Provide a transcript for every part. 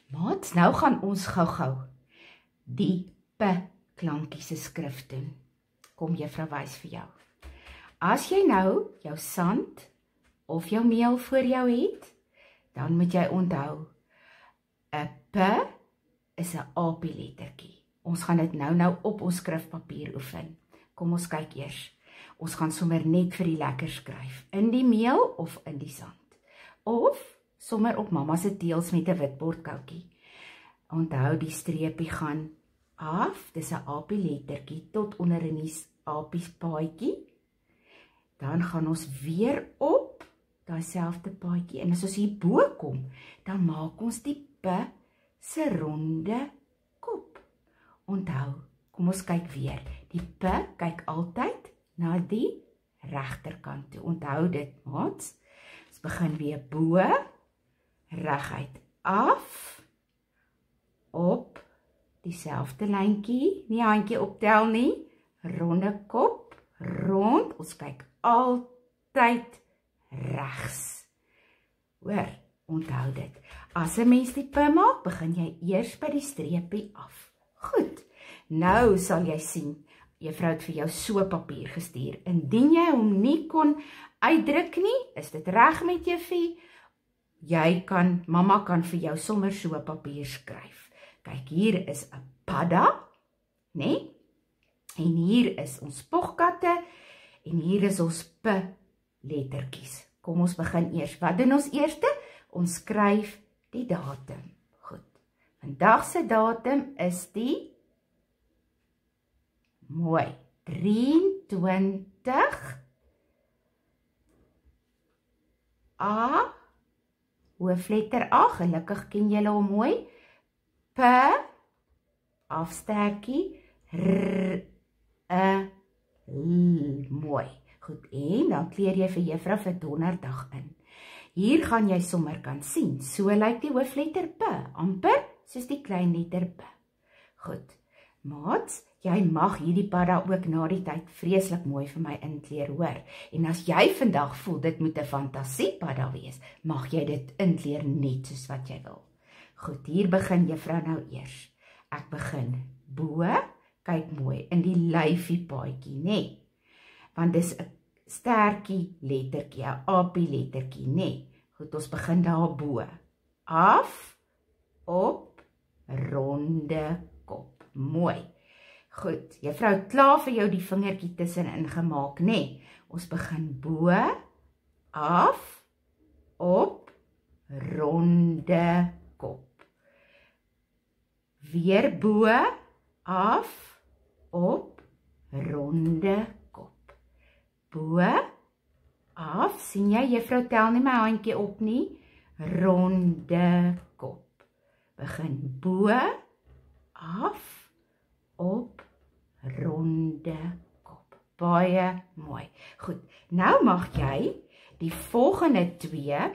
Maats, nou gaan ons gou-gou die P klankie se skrif doen. Kom juffrou wys vir jou. As jy nou jou sand of jou meel voor jou het, dan moet jy onthou, 'n P is 'n AP-lettertjie. Ons gaan dit nou op ons skrifpapier oefen. Kom ons kyk eers. Ons gaan sommer net vir die lekker skryf, in die meel of in die sand. Of sommer op mamma se teels met 'n wit bordkoutjie. Onthou die streepie gaan af, dis 'n AP-lettertjie tot onder in die AP-paadjie. Dan gaan ons weer op daai selfde paadjie en as ons hier bo kom, dan maak ons die P se ronde kop. Onthou, kom ons kyk weer. Die P kyk altyd na die regterkant toe. Onthou dit, maats. Ons begin weer bo, reguit af, op dieselfde lyntjie, nie handjie optel nie, ronde kop, rond, ons kyk altyd regs. Hoor, onthou dit. As 'n mens die P maak, begin jy eers by die streepie af. Goed, nou sal jy sien, juffrou het vir jou so papier gestuur. Indien jy hom nie kon uitdruk nie, is dit reg met juffie? Mamma kan vir jou sommer so papier skryf. Kyk, hier is 'n padda, né? En hier is ons pogkatte en hier is ons P lettertjies. Kom ons begin eers. Wat doen ons eerste? Ons skryf die datum. Goed. Vandag se datum is die mooi 23 A, hoofletter A, gelukkig ken julle hom mooi. P, afsterkie, R, E, L, mooi. Goed, en dan kleer jy vir juffrou vir donderdag in. Hier gaan jy sommer kan sien, so lyk die hoofletter P, amper soos die klein letter P. Goed, maats, jy mag hierdie padda ook na die tyd vreeslik mooi vir my inkleer, hoor. En as jy vandag voel, dit moet 'n fantasiepadda wees, mag jy dit inkleer net soos wat jy wil. Goed, hier begin juffrou nou eers. Ek begin bo, kyk mooi, in die lyfie paadjie, né? Want dis 'n sterkie lettertjie, 'n AP-lettertjie, né? Goed, ons begin daar bo. Af, op, ronde kop. Mooi. Goed, juffrou het klaar vir jou die vingertjie tussenin gemaak, né? Ons begin bo, af, op, ronde kop. Weer bo, af, op, ronde kop. Bo, af, sien jy, juffrou tel nie my handjie op nie, ronde kop. Begin bo, af, op, ronde kop. Baie mooi. Goed, nou mag jy die volgende 2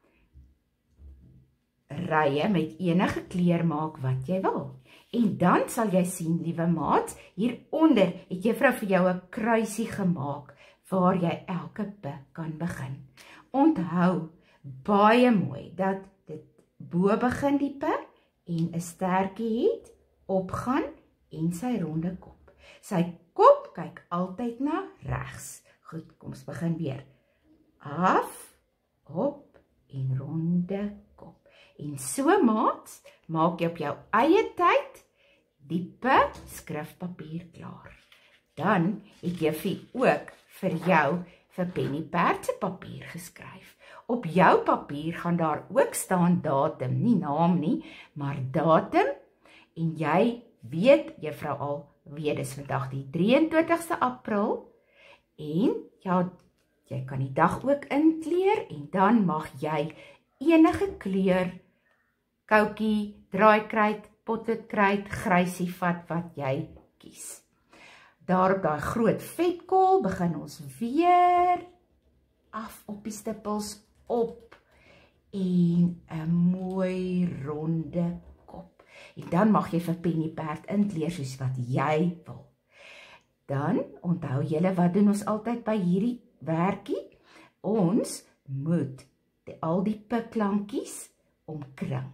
rye met enige kleur maak wat jy wil. En dan sal jy sien, liewe maats, hieronder het juffrou vir jou 'n kruisie gemaak waar jy elke P kan begin. Onthou, baie mooi, dat dit bo begin die P en 'n stertjie het, opgaan en sy ronde kop. Sy kop kyk altyd na regs. Goed, kom ons begin weer. Af, op en ronde kop. En so, maats, maak jy op jou eie tyd die P skrifpapier klaar. Dan het juffie ook vir jou vir penniperd se papier geskryf. Op jou papier gaan daar ook staan datum, nie naam nie, maar datum. En jy weet, juffrou al weet, dis vandag die 23ste April. En ja, jy kan die dag ook inkleer en dan mag jy enige kleur, koutjie, draaikruit, potloodkruit, grysie vat wat jy kies. Daar op daai groot vetkool begin ons weer af op die stippels op en 'n mooi ronde kop. En dan mag jy vir penniperd inkleer soos wat jy wil. Dan onthou julle, wat doen ons altyd by hierdie werkie? Ons moet al die P klankies omkring.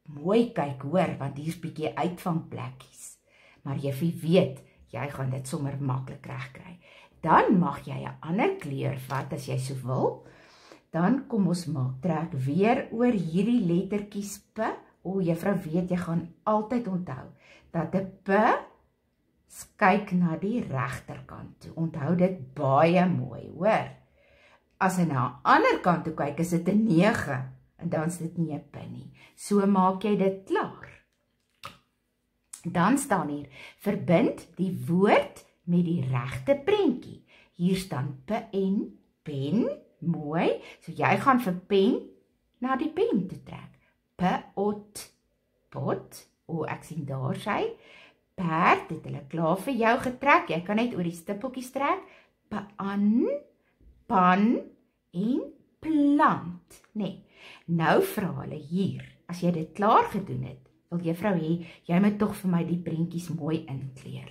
mooi kyk hoor, want hier's bietjie uitvangplekkies. Maar jy weet, jy gaan dit sommer maklik regkry. Dan mag jy 'n ander kleur vat as jy so wil. Dan kom ons trek weer oor hierdie lettertjies P. Juffrou weet, jy gaan altyd onthou dat 'n P kyk na die regterkant toe. Onthou dit baie mooi, hoor. As hy na 'n ander kant toe kyk, is dit 'n 9 en dan is dit nie 'n P nie. So maak jy dit klaar. Dan staan hier, verbind die woord met die regte prentjie. Hier staan P en pen, mooi. So jy gaan vir pen na die pen toe trek. Pot, pot, ek sien daar sy. Perd het hulle klaar vir jou getrek. Jy kan net oor die stippeltjies trek. Pan, pan en plant. Nee. Nou vra hulle hier, as jy dit klaar gedoen het, wil juffrou hê, jy moet tog vir my die prentjies mooi inkleer.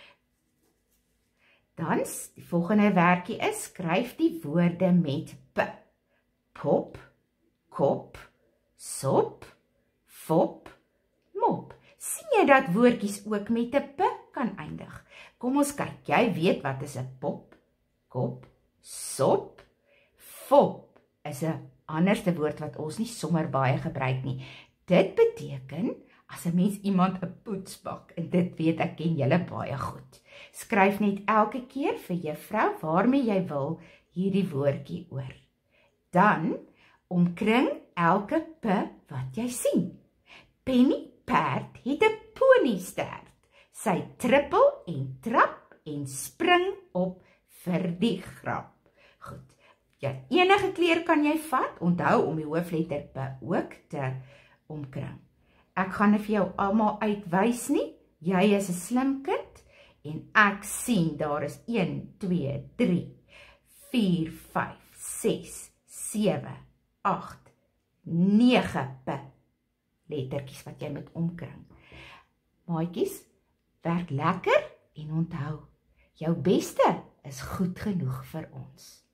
Dan, die volgende werkie is, skryf die woorde met P. Pop, kop, sop, fop, mop. Sien jy dat woordjies ook met 'n P kan eindig? Kom ons kyk, jy weet wat is 'n pop, kop, sop, fop is 'n anderste woord wat ons nie sommer baie gebruik nie. Dit beteken, as 'n mens iemand 'n poets bak, en dit weet ek ken julle baie goed. Skryf net elke keer vir juffrou waarmee jy wil hierdie woordjie oor. Dan omkring elke P wat jy sien. Penny perd het 'n poniestert. Sy trippel en trap en spring op vir die grap. Goed. Ja, enige kleur kan jy vat. Onthou om die hoofletter P ook te omkring. Ek gaan nie vir jou almal uitwys nie. Jy is 'n slim kind en ek sien daar is 1, 2, 3, 4, 5, 6, 7, 8, 9 P lettertjies wat jy moet omkring. Maatjies, werk lekker en onthou, jou beste is goed genoeg vir ons.